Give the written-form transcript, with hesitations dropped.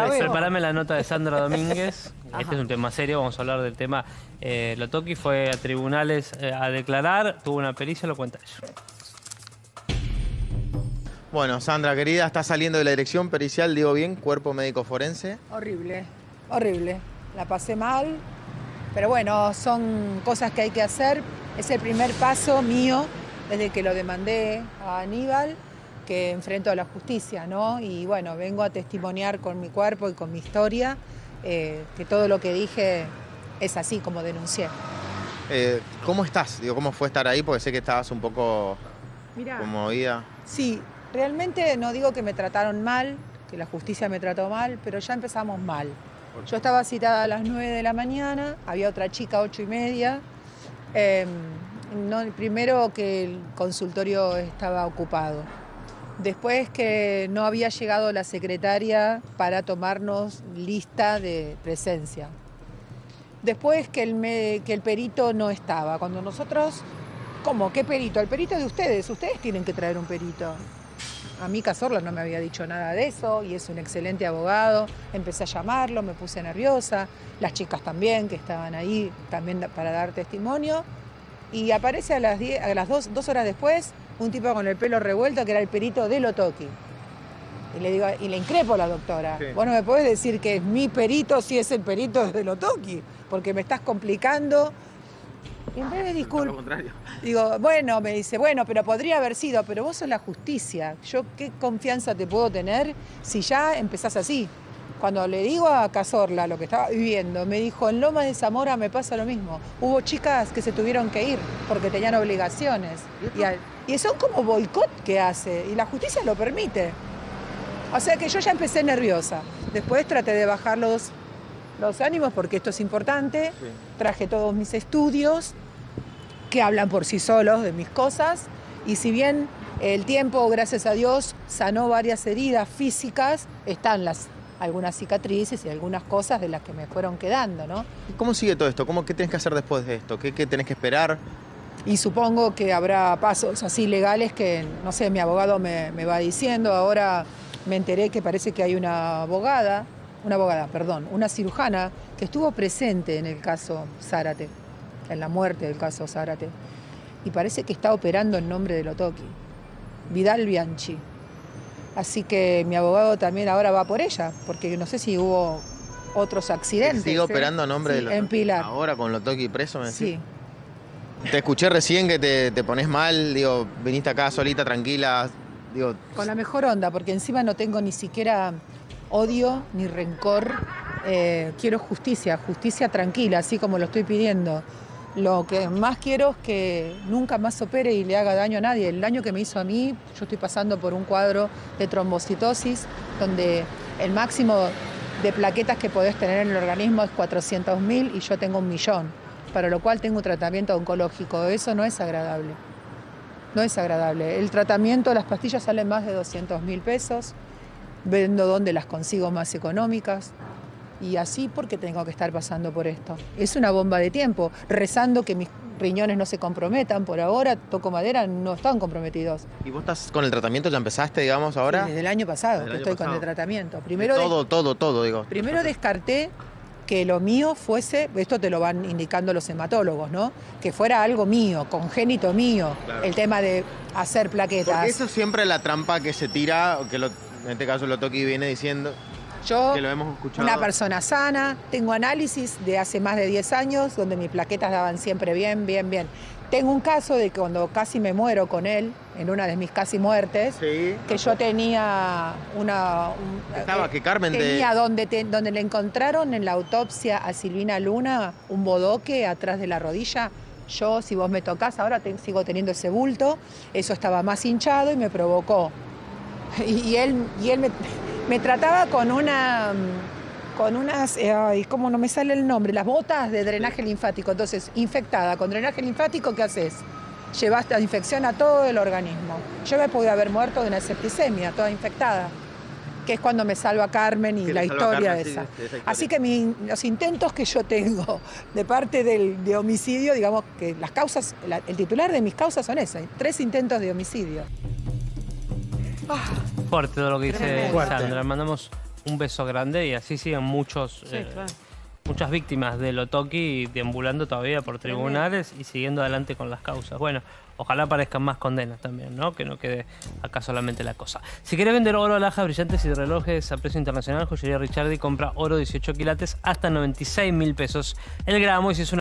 Preparame la nota de Sandra Domínguez. Este es un tema serio, vamos a hablar del tema. Lotoki fue a tribunales a declarar, tuvo una pericia, lo cuenta ella. Bueno, Sandra, querida, está saliendo de la dirección pericial, digo bien, cuerpo médico forense. Horrible, horrible. La pasé mal, pero bueno, son cosas que hay que hacer. Es el primer paso mío desde que lo demandé a Aníbal, que enfrento a la justicia, ¿no? Y bueno, vengo a testimoniar con mi cuerpo y con mi historia que todo lo que dije es así como denuncié. ¿Cómo estás? Digo, ¿cómo fue estar ahí? Porque sé que estabas un poco conmovida. Sí, realmente no digo que me trataron mal, que la justicia me trató mal, pero ya empezamos mal. Yo estaba citada a las 9 de la mañana, había otra chica a 8:30. Primero que el consultorio estaba ocupado. Después que no había llegado la secretaria para tomarnos lista de presencia. Después que el perito no estaba. Cuando nosotros... ¿Cómo? ¿Qué perito? El perito es de ustedes. Ustedes tienen que traer un perito. A mí Cazorla no me había dicho nada de eso y es un excelente abogado. Empecé a llamarlo, me puse nerviosa. Las chicas también, que estaban ahí también para dar testimonio. Y aparece a las 2 horas después un tipo con el pelo revuelto que era el perito de Lotoki. Y le digo, y le increpo a la doctora. Sí. Vos no me podés decir que es mi perito si es el perito de Lotoki, porque me estás complicando. Y en vez de disculpas, digo, bueno, me dice, bueno, pero podría haber sido, pero vos sos la justicia. Yo qué confianza te puedo tener si ya empezás así. Cuando le digo a Cazorla lo que estaba viviendo, me dijo, en Lomas de Zamora me pasa lo mismo. Hubo chicas que se tuvieron que ir porque tenían obligaciones. Y son como boicot que hace, y la justicia lo permite. O sea que yo ya empecé nerviosa. Después traté de bajar los ánimos porque esto es importante. Sí. Traje todos mis estudios que hablan por sí solos de mis cosas. Y si bien el tiempo, gracias a Dios, sanó varias heridas físicas, están algunas cicatrices y algunas cosas de las que me fueron quedando, ¿no? ¿Y cómo sigue todo esto? ¿Qué tenés que hacer después de esto? ¿Qué tenés que esperar? Y supongo que habrá pasos así legales que, no sé, mi abogado me va diciendo. Ahora me enteré que parece que hay una cirujana que estuvo presente en el caso Zárate, en la muerte del caso Zárate. Y parece que está operando en nombre de Lotoki, Vidal Bianchi. Así que mi abogado también ahora va por ella, porque no sé si hubo otros accidentes. ¿Sigue operando a nombre de Lotoki? En Pilar. ¿Ahora con Lotoki preso, me decís? Sí. Te escuché recién que te pones mal, digo, viniste acá solita, tranquila, digo... Con la mejor onda, porque encima no tengo ni siquiera odio ni rencor. Quiero justicia tranquila, así como lo estoy pidiendo. Lo que más quiero es que nunca más opere y le haga daño a nadie. El daño que me hizo a mí, yo estoy pasando por un cuadro de trombocitosis, donde el máximo de plaquetas que podés tener en el organismo es 400.000 y yo tengo 1.000.000, para lo cual tengo un tratamiento oncológico. Eso no es agradable. No es agradable. El tratamiento, las pastillas salen más de 200.000 pesos. Vendo dónde las consigo más económicas. Y así porque tengo que estar pasando por esto. Es una bomba de tiempo, rezando que mis riñones no se comprometan. Por ahora, toco madera, no están comprometidos. ¿Y vos estás con el tratamiento? ¿Ya empezaste, digamos, ahora? Sí, desde el año pasado que estoy con el tratamiento. Primero todo, digo. Primero descarté que lo mío fuese, esto te lo van indicando los hematólegos, ¿no? Que fuera algo mío, congénito mío, claro. El tema de hacer plaquetas. Porque eso es siempre la trampa que se tira, que en este caso Lotoki viene diciendo... Yo, que lo hemos escuchado. Una persona sana, tengo análisis de hace más de 10 años, donde mis plaquetas daban siempre bien. Tengo un caso de que cuando casi me muero con él, en una de mis casi muertes, sí, que yo tenía donde le encontraron en la autopsia a Silvina Luna un bodoque atrás de la rodilla. Yo, si vos me tocás, ahora sigo teniendo ese bulto, eso estaba más hinchado y me provocó. Y él me trataba con unas, ¿cómo no me sale el nombre? Las botas de drenaje linfático. Entonces, infectada con drenaje linfático, ¿qué haces? Llevas la infección a todo el organismo. Yo me podía haber muerto de una septicemia, toda infectada, que es cuando me salva Carmen y la historia de esa. Así que los intentos que yo tengo de parte de homicidio, digamos que las causas, el titular de mis causas son esas, 3 intentos de homicidio. Fuerte todo lo que dice Sandra. Mandamos un beso grande y así siguen muchos... Muchas víctimas de Lotoki deambulando todavía por tribunales y siguiendo adelante con las causas. Bueno, ojalá aparezcan más condenas también, ¿no? Que no quede acá solamente la cosa. Si querés vender oro, alhajas, brillantes y relojes a precio internacional, Joyería Ricciardi compra oro 18 quilates hasta 96.000 pesos el gramo. Y si es una